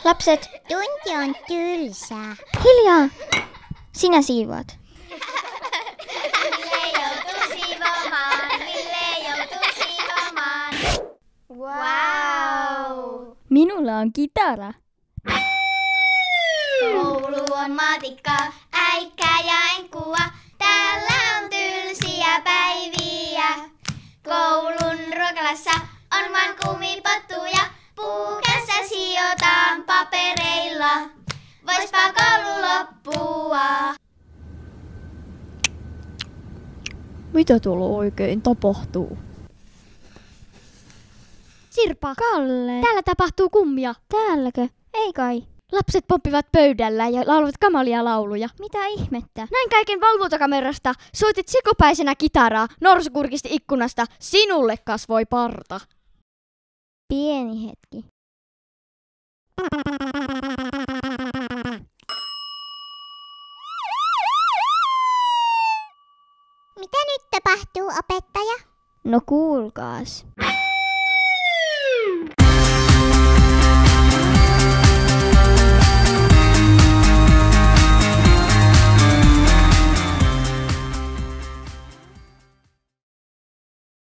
Lapset, Tunti on tylsää. hiljaa! Sinä siivoat. Ville joutuu siivoamaan, Ville joutuu siivoamaan. Wow! Minulla on kitara. Koulu on matikka, äikkä ja enkkua. Täällä on tylsiä päiviä. Koulun ruokalassa on vaan kumipottuja. Puukässä siotaan papereilla. Voispa koulu loppua. Mitä tuolla oikein tapahtuu? Sirpa. Kalle. Täällä tapahtuu kummia. Täälläkö? Ei kai. Lapset poppivat pöydällä ja laulavat kamalia lauluja. Mitä ihmettä? Näin kaiken valvontakamerasta. Soitit sekopäisenä kitaraa. Norsu kurkisti ikkunasta. Sinulle kasvoi parta. Pieni hetki. Mitä nyt tapahtuu, opettaja? No kuulkaas.